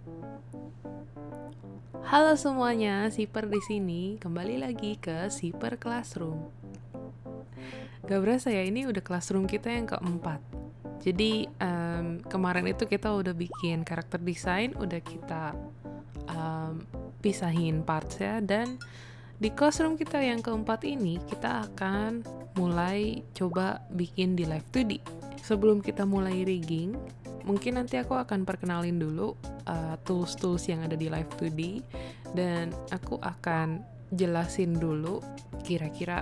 Halo semuanya, Siper di sini. Kembali lagi ke Siper Classroom. Gak berasa ya, ini udah classroom kita yang keempat. Jadi kemarin itu kita udah bikin karakter design, udah kita pisahin parts-nya, dan di classroom kita yang keempat ini kita akan mulai coba bikin di Live 2D. Sebelum kita mulai rigging, mungkin nanti aku akan perkenalin dulu tools-tools yang ada di Live 2D, dan aku akan jelasin dulu kira-kira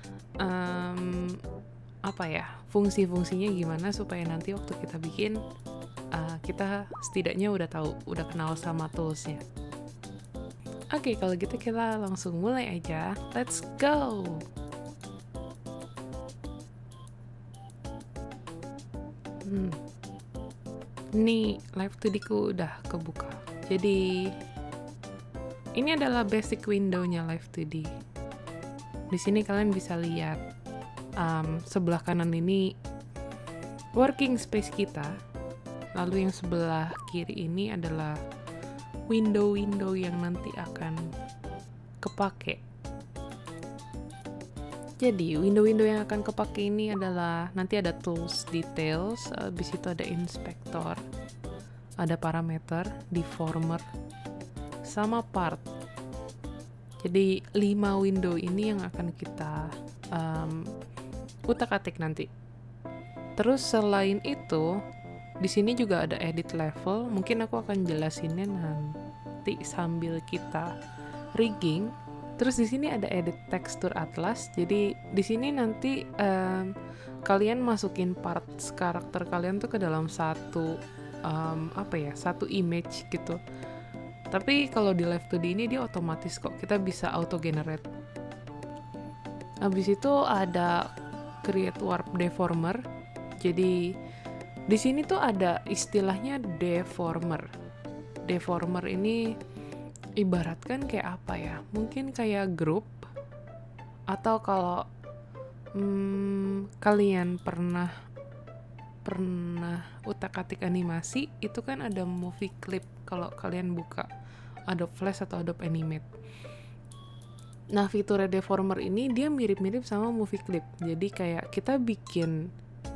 apa ya, fungsi-fungsinya gimana supaya nanti waktu kita bikin kita setidaknya udah tahu, udah kenal sama toolsnya. Oke, kalau gitu kita langsung mulai aja. Let's go! Ini Live 2D ku udah kebuka. Jadi ini adalah basic window-nya Live 2D. Di sini kalian bisa lihat sebelah kanan ini working space kita. Lalu yang sebelah kiri ini adalah window-window yang nanti akan kepake. Jadi window-window yang akan kepake ini adalah nanti ada tools, details, habis itu ada inspector, ada parameter, deformer, sama part. Jadi 5 window ini yang akan kita utak-atik nanti. Terus selain itu, di sini juga ada edit level. Mungkin aku akan jelasinnya nanti sambil kita rigging. Terus di sini ada edit tekstur atlas. Jadi di sini nanti kalian masukin parts karakter kalian tuh ke dalam satu satu image gitu. Tapi kalau di Live 2D ini dia otomatis kok, kita bisa auto generate. Habis itu ada create warp deformer. Jadi di sini tuh ada istilahnya deformer. Deformer ini ibaratkan kayak apa ya? Mungkin kayak grup, atau kalau kalian pernah utak-atik animasi, itu kan ada movie clip kalau kalian buka Adobe Flash atau Adobe Animate. Nah, fitur deformer ini dia mirip-mirip sama movie clip. Jadi kayak kita bikin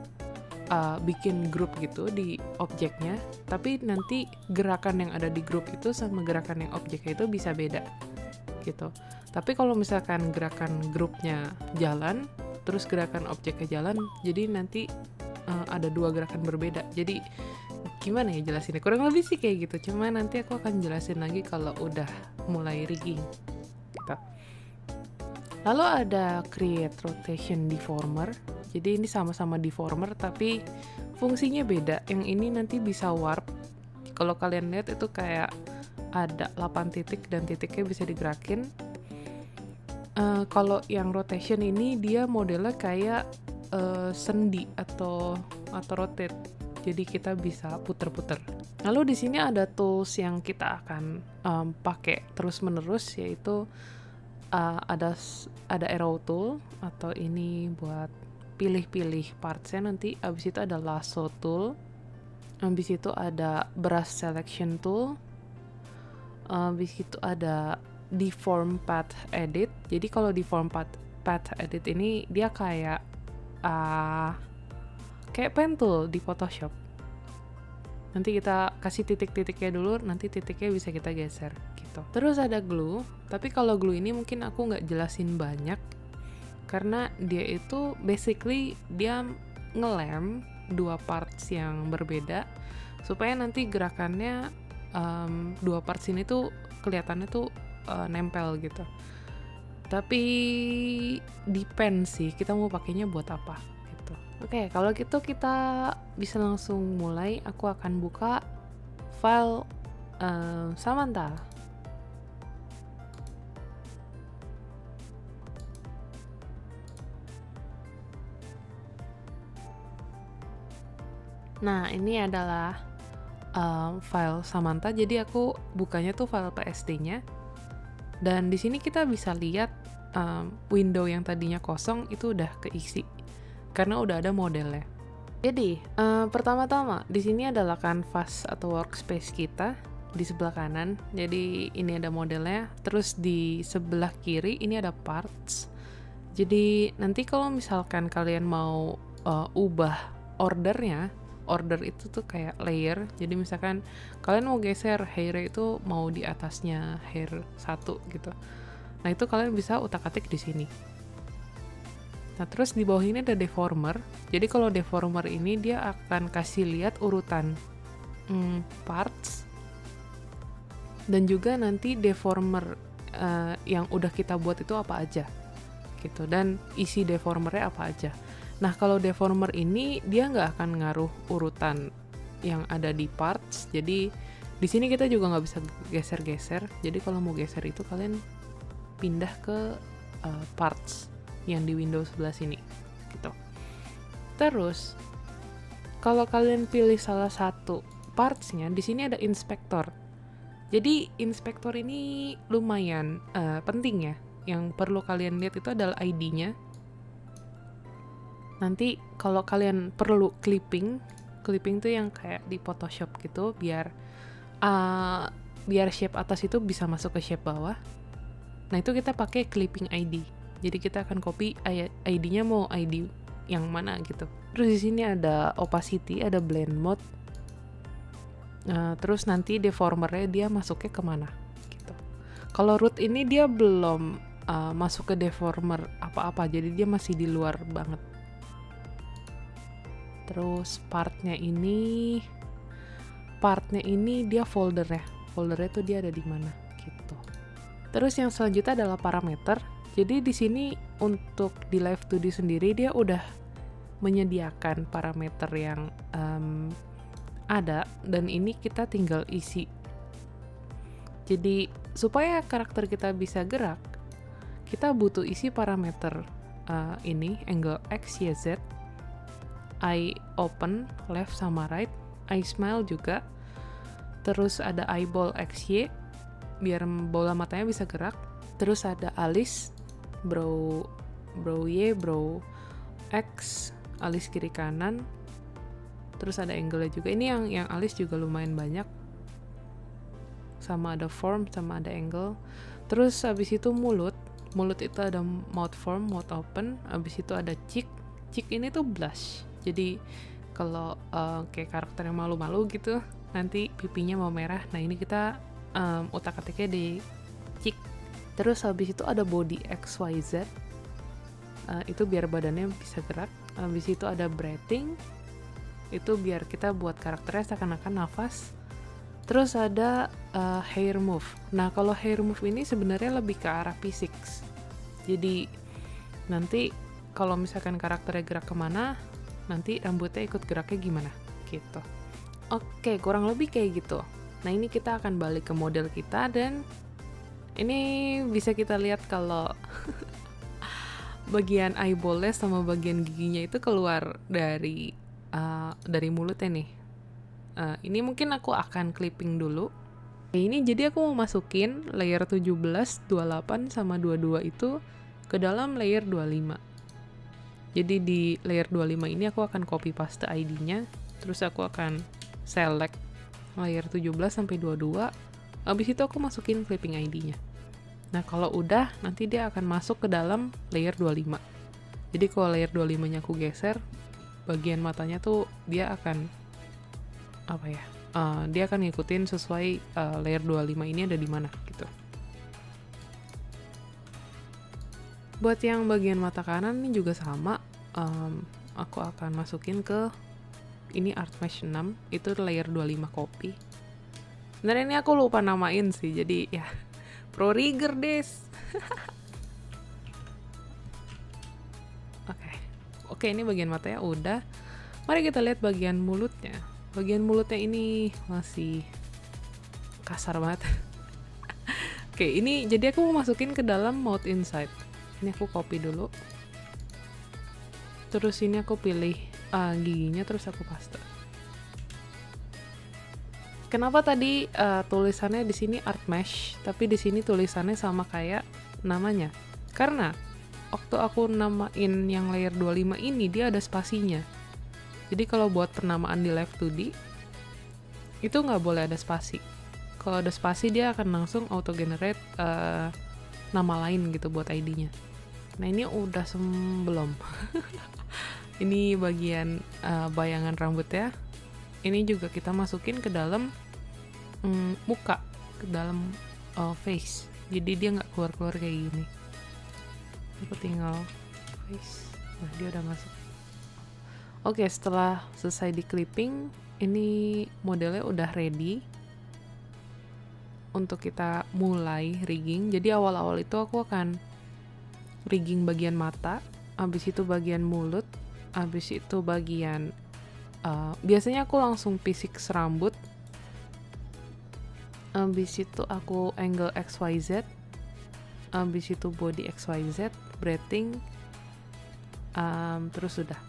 grup gitu di objeknya, tapi nanti gerakan yang ada di grup itu sama gerakan yang objeknya itu bisa beda gitu. Tapi kalau misalkan gerakan grupnya jalan, terus gerakan objeknya jalan, jadi nanti ada 2 gerakan berbeda. Jadi gimana ya jelasinnya? Kurang lebih sih kayak gitu. Cuma nanti aku akan jelasin lagi kalau udah mulai rigging gitu. Lalu ada create rotation deformer. Jadi ini sama-sama deformer tapi fungsinya beda. Yang ini nanti bisa warp. Kalau kalian lihat itu kayak ada 8 titik dan titiknya bisa digerakin. Kalau yang rotation ini dia modelnya kayak sendi atau rotate. Jadi kita bisa puter-puter. Lalu di sini ada tools yang kita akan pakai terus-menerus, yaitu ada arrow tool, atau ini buat pilih-pilih partsnya nanti. Abis itu ada lasso tool, abis itu ada brush selection tool, abis itu ada deform path edit. Jadi kalau deform path edit ini dia kayak pen tool di Photoshop. Nanti kita kasih titik-titiknya dulu, nanti titiknya bisa kita geser gitu. Terus ada glue, tapi kalau glue ini mungkin aku nggak jelasin banyak karena dia itu basically dia ngelem 2 parts yang berbeda supaya nanti gerakannya 2 parts ini tuh kelihatannya tuh nempel gitu. Tapi depend sih kita mau pakainya buat apa gitu. Oke, kalau gitu kita bisa langsung mulai. Aku akan buka file Samantha. Nah, ini adalah file Samantha. Jadi aku bukanya tuh file PSD-nya. Dan di sini kita bisa lihat window yang tadinya kosong itu udah keisi karena udah ada modelnya. Jadi pertama-tama di sini adalah canvas atau workspace kita. di sebelah kanan. Jadi ini ada modelnya, terus di sebelah kiri ini ada parts. Jadi nanti kalau misalkan kalian mau ubah ordernya, order itu tuh kayak layer. Jadi misalkan kalian mau geser hair itu mau di atasnya hair 1 gitu. Nah, itu kalian bisa utak-atik di sini. Nah, terus di bawah ini ada deformer. Jadi kalau deformer ini dia akan kasih lihat urutan parts, dan juga nanti deformer yang udah kita buat itu apa aja gitu, dan isi deformernya apa aja. Nah, kalau deformer ini dia nggak akan ngaruh urutan yang ada di parts. Jadi di sini kita juga nggak bisa geser-geser. Jadi kalau mau geser itu kalian pindah ke parts yang di Windows sebelah sini gitu. Terus kalau kalian pilih salah satu partsnya, di sini ada inspektor. Jadi inspektor ini lumayan penting ya. Yang perlu kalian lihat itu adalah ID-nya. Nanti kalau kalian perlu clipping tuh yang kayak di Photoshop gitu, biar shape atas itu bisa masuk ke shape bawah. Nah, itu kita pakai clipping ID. Jadi kita akan copy ID-nya mau ID yang mana gitu. Terus di sini ada opacity, ada blend mode. Terus nanti deformernya dia masuknya kemana gitu. Kalau root ini dia belum masuk ke deformer apa-apa, jadi dia masih di luar banget. Terus partnya ini dia foldernya tuh dia ada di mana gitu. Terus yang selanjutnya adalah parameter. Jadi di sini untuk di Live 2D sendiri dia udah menyediakan parameter yang ada, dan ini kita tinggal isi. Jadi supaya karakter kita bisa gerak, kita butuh isi parameter ini, angle X, Y, Z, eye open, left sama right, eye smile juga, terus ada eyeball X, Y, biar bola matanya bisa gerak, terus ada alis, brow Y, brow X, alis kiri kanan, terus ada angle-nya juga. Ini yang alis juga lumayan banyak, sama ada form, sama ada angle. Terus habis itu mulut itu ada mouth form, mouth open. Habis itu ada cheek ini tuh blush. Jadi kalau kayak karakter yang malu-malu gitu, nanti pipinya mau merah. Nah, ini kita utak-atiknya di cheek. Terus habis itu ada body XYZ, itu biar badannya bisa gerak. Habis itu ada breathing, itu biar kita buat karakternya seakan-akan nafas. Terus ada hair move. Nah, kalau hair move ini sebenarnya lebih ke arah physics. Jadi nanti kalau misalkan karakternya gerak kemana, nanti rambutnya ikut geraknya gimana gitu. Oke, kurang lebih kayak gitu. Nah, ini kita akan balik ke model kita, dan ini bisa kita lihat kalau bagian eyeball-nya sama bagian giginya itu keluar dari mulutnya nih. Ini mungkin aku akan clipping dulu. Ini jadi aku mau masukin layer 17, 28 sama 22 itu ke dalam layer 25. Jadi di layer 25 ini aku akan copy paste ID-nya, terus aku akan select layer 17 sampai 22. Habis itu aku masukin clipping ID-nya. Nah, kalau udah nanti dia akan masuk ke dalam layer 25. Jadi kalau layer 25-nya aku geser, bagian matanya tuh dia akan dia akan ngikutin sesuai layer 25 ini ada di mana gitu. Buat yang bagian mata kanan ini juga sama, aku akan masukin ke ini Artmesh 6, itu layer 25 copy. Sebenarnya ini aku lupa namain sih, jadi ya pro rigger des. Oke, ini bagian matanya udah. Mari kita lihat bagian mulutnya. Bagian mulutnya ini masih kasar banget. Oke, ini jadi aku mau masukin ke dalam mouth inside. Ini aku copy dulu. Terus ini aku pilih giginya, terus aku paste. Kenapa tadi tulisannya di sini Artmesh, tapi di sini tulisannya sama kayak namanya? Karena waktu aku namain yang layer 25 ini dia ada spasinya. Jadi kalau buat penamaan di Live 2D itu nggak boleh ada spasi. Kalau ada spasi dia akan langsung auto generate nama lain gitu buat ID-nya. Nah ini udah belum. Ini bagian bayangan rambut ya. Ini juga kita masukin ke dalam muka, ke dalam face. Jadi dia nggak keluar-keluar kayak gini. Aku tinggal face. Nah dia udah masuk. Oke, setelah selesai di clipping, ini modelnya udah ready untuk kita mulai rigging. Jadi awal-awal itu aku akan rigging bagian mata, habis itu bagian mulut, habis itu bagian biasanya aku langsung P6 rambut, habis itu aku angle XYZ, habis itu body XYZ, breathing, terus sudah.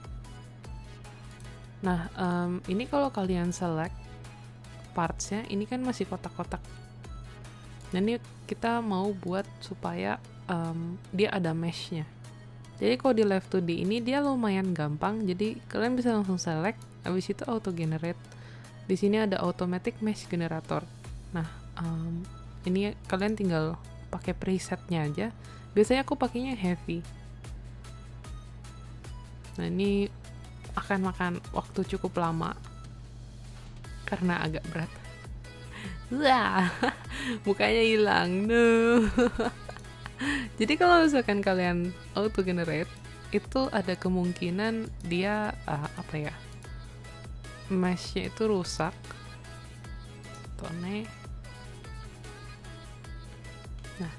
Nah, ini kalau kalian select partsnya, ini kan masih kotak-kotak. Nah ini kita mau buat supaya dia ada meshnya. Jadi kalau di Live 2D ini dia lumayan gampang. Jadi kalian bisa langsung select, habis itu auto generate. Di sini ada automatic mesh generator. Nah ini kalian tinggal pakai presetnya aja. Biasanya aku pakainya heavy. Nah ini akan makan waktu cukup lama karena agak berat. Wah, mukanya hilang. No. Jadi kalau misalkan kalian auto generate, itu ada kemungkinan dia apa ya? Meshnya itu rusak. Tuh aneh. Nah.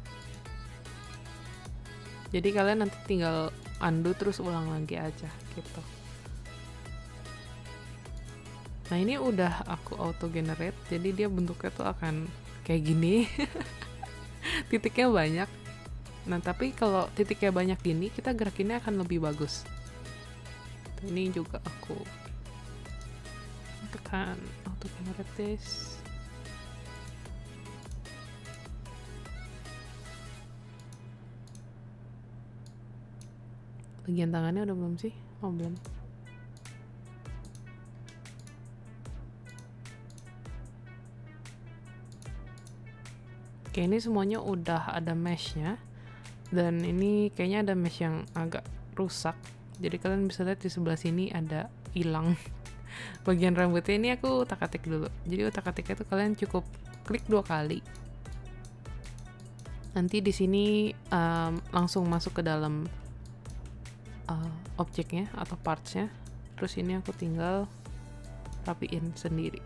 Jadi kalian nanti tinggal undo terus ulang lagi aja gitu. Nah ini udah aku auto generate, jadi dia bentuknya tuh akan kayak gini. Titiknya banyak. Nah tapi kalau titiknya banyak gini, kita gerakinnya akan lebih bagus. Ini juga aku tekan auto generate this. Bagian tangannya udah belum sih? Oh belum. Oke, ini semuanya udah ada meshnya, dan ini kayaknya ada mesh yang agak rusak. Jadi kalian bisa lihat di sebelah sini ada hilang. Bagian rambutnya ini aku utak-atik dulu. Jadi utak-atiknya itu kalian cukup klik 2 kali. Nanti di sini langsung masuk ke dalam objeknya atau partsnya. Terus ini aku tinggal rapiin sendiri.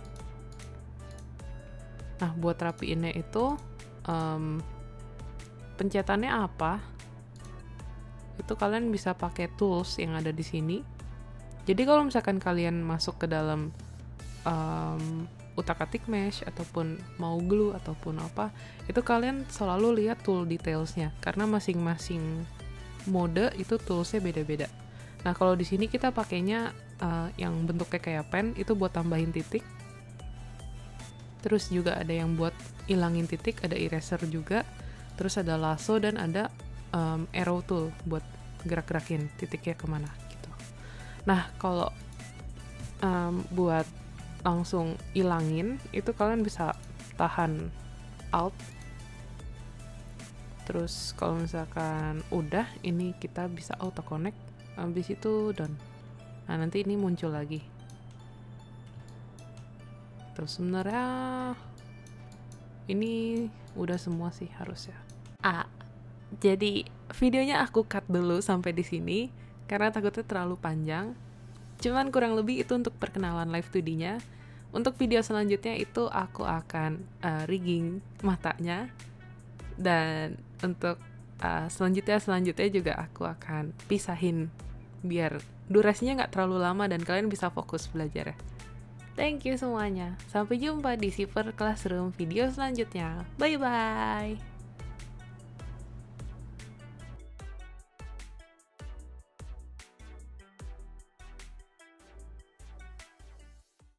Nah, buat rapiinnya itu pencetannya apa? Itu kalian bisa pakai tools yang ada di sini. Jadi kalau misalkan kalian masuk ke dalam utak-atik mesh ataupun mau glue ataupun apa, itu kalian selalu lihat tool detailsnya karena masing-masing mode itu toolsnya beda-beda. Nah kalau di sini kita pakainya yang bentuknya kayak pen, itu buat tambahin titik. Terus juga ada yang buat ilangin titik, ada eraser juga. Terus ada lasso dan ada arrow tool buat gerak-gerakin titiknya kemana gitu. Nah kalau buat langsung ilangin, itu kalian bisa tahan Alt. Terus kalau misalkan udah, ini kita bisa auto connect, habis itu done. Nah nanti ini muncul lagi. Terus sebenarnya ini udah semua sih harusnya. Jadi videonya aku cut dulu sampai di sini karena takutnya terlalu panjang. Cuman kurang lebih itu untuk perkenalan Live 2D-nya. Untuk video selanjutnya itu aku akan rigging matanya, dan untuk selanjutnya juga aku akan pisahin biar durasinya nggak terlalu lama dan kalian bisa fokus belajar ya. Thank you semuanya. Sampai jumpa di Cypher Classroom video selanjutnya. Bye-bye.